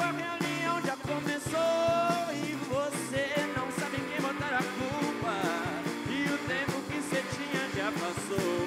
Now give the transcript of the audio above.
a reunião já começou e você não sabe quem botar a culpa, e o tempo que você tinha já passou.